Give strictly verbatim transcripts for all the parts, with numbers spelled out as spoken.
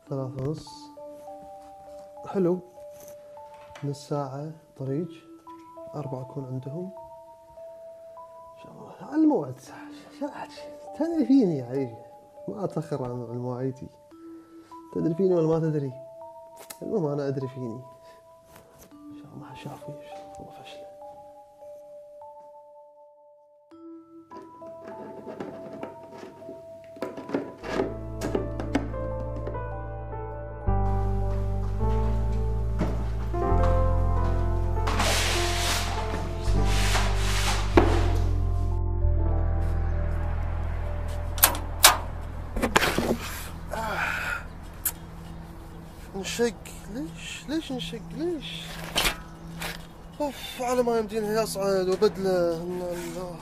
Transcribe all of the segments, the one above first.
ثلاثة ونص. حلو. نص ساعة طريق، أربعة أكون عندهم إن شاء الله على الموعد. تدري فيني يا عيشة، ما أتأخر عن مواعيدي. تدري فيني ولا ما تدري؟ المهم أنا أدري فيني. إن شاء الله ما حد شافني، إن شاء الله فشلة. نشق ليش ليش نشق ليش؟ اوف، على ما يمدينها يصعد وبدله. الله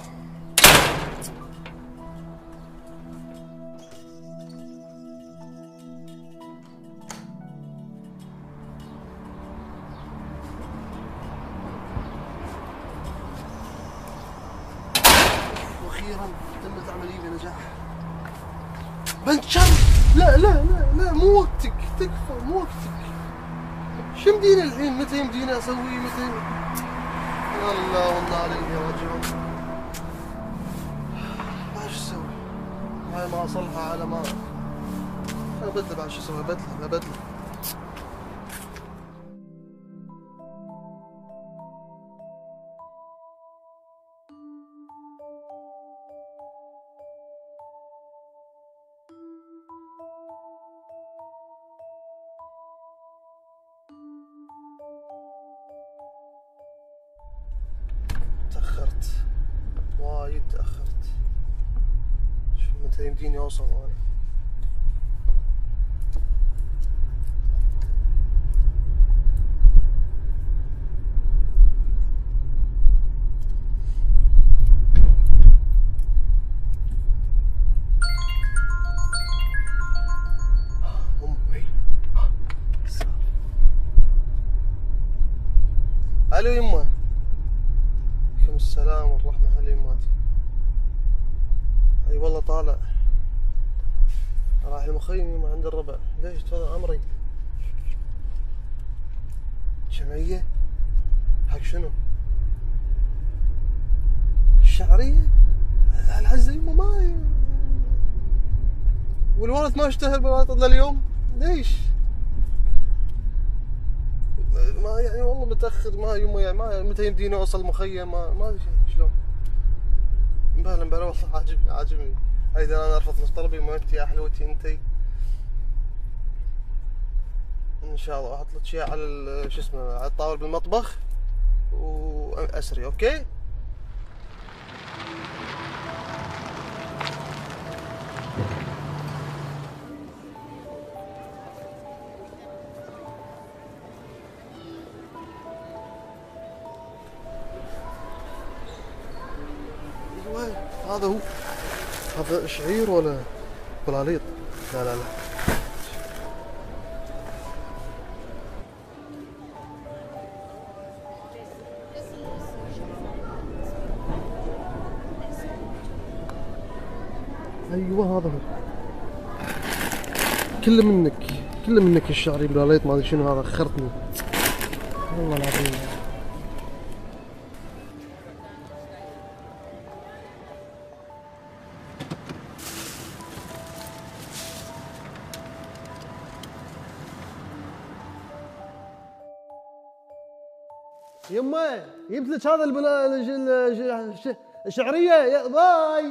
واخيرا تمت العمليه بنجاح. بنشر. لا لا لا لا، مو وقتك، تكفى، مو وقتك. شو يمدينا الحين؟ متى يمدينا اسوي؟ متى؟ الله والله علي راجعون. ما شو اسوي؟ على ما اصلحها، على ما انا بدله. بعد شو اسوي؟ بدله بدله. تأخرت وايد، تأخرت. شوف متى يمديني أوصل أنا. أمي. ألو يمه. عليكم السلام والرحمة. هلا يماتي. اي والله طالع، راح المخيم يما عند الربع. ليش؟ تفضل امري. جمعية حق شنو؟ الشعرية؟ العزة يما ما والوالد ما اشتهر بالوالد الا اليوم. ليش؟ ما يعني والله متأخر. ما يما يعني ما متى يمديني اوصل المخيم؟ ما ما ادري شلون. مبالي مبالي والله. عاجبني عاجبني. ايضا انا ارفض نص طلبي. ما انت يا حلوتي انتي. ان شاء الله احط لك شيء على شو اسمه، على الطاوله بالمطبخ واسري. اوكي. هذا هو. هذا شعير ولا بلاليط؟ لا لا لا. ايوه هذا هو. كله منك، كله منك الشعري بلاليط. ما ادري شنو هذا، خرتني والله العظيم. يمه جبت لك هذا البلا الشعريه يا باي.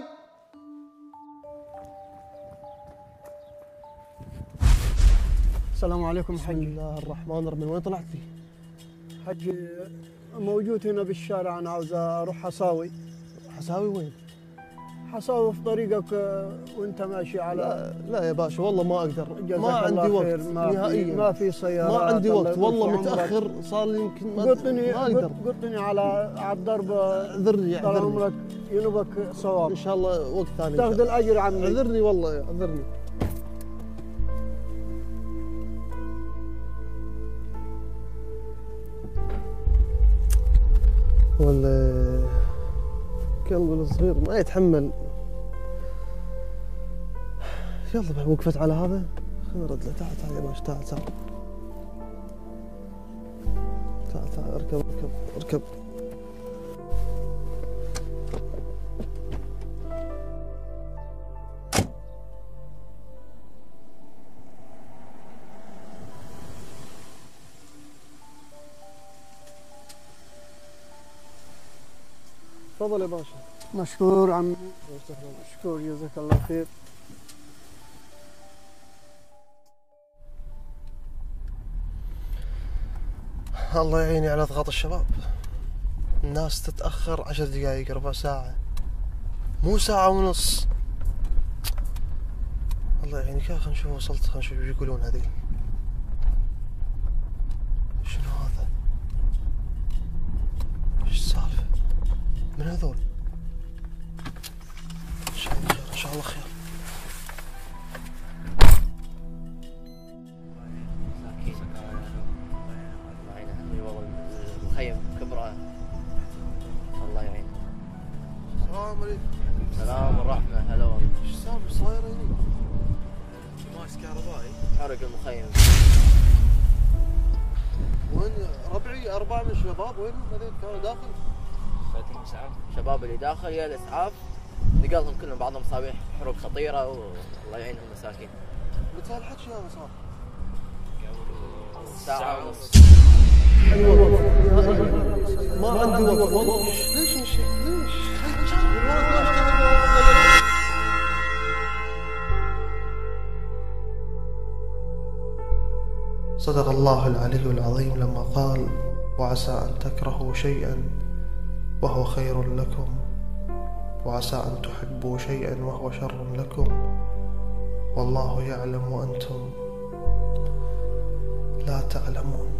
السلام عليكم حج. بسم الله الرحمن الرحيم. من وين طلعت لي؟ حج موجود هنا بالشارع، انا عاوز اروح حصاوي. حساوي وين؟ حصاوي في طريقك وانت ماشي على. لا, لا يا باشا والله ما اقدر. ما عندي وقت نهائيا. ما في سيارات. ما عندي وقت والله، متاخر صار لي يمكن. ما قطني ما اقدر. قطني على على الضرب. اعذرني طال اعذرني. عمرك ينوبك صواب. ان شاء الله وقت ثاني تاخذ الاجر عمي. اعذرني والله، اعذرني. ولا كلب الصغير ما يتحمل. يلا وقفت على هذا. خلينا نرد له. تعال تعال يا باشا، تعال تعال تعال تعال اركب اركب اركب. تفضل يا باشا. مشكور عمي، مشكور، جزاك الله خير. الله يعيني على ضغط الشباب، الناس تتأخر عشر دقايق ربع ساعة، مو ساعة ونص. الله يعينك. يا خلينا نشوف وصلت، خلينا نشوف ايش يقولون هذيل. شنو هذا؟ ايش السالفة؟ من هذول؟ ان شاء الله خير، ان شاء الله خير. المخيم كبره. الله يعين. السلام عليكم. السلام والرحمة. هلا والله. ايش السالفة صايرة هني؟ مايس كهربائي حرق المخيم. وين ربعي أربعة من الشباب وين هذول كانوا داخل؟ فاتن الإسعاف. الشباب اللي داخل يا الإسعاف نقلهم كلهم، بعضهم مصابيح حروق خطيرة والله يعينهم المساكين. متى الحكي هذا صار؟ ساعة ونص. ما عندي وقت والله. ليش مش ليش؟ صدق الله العلي العظيم لما قال: وعسى أن تكرهوا شيئا وهو خير لكم، وعسى أن تحبوا شيئا وهو شر لكم، والله يعلم وأنتم لا تعلمون.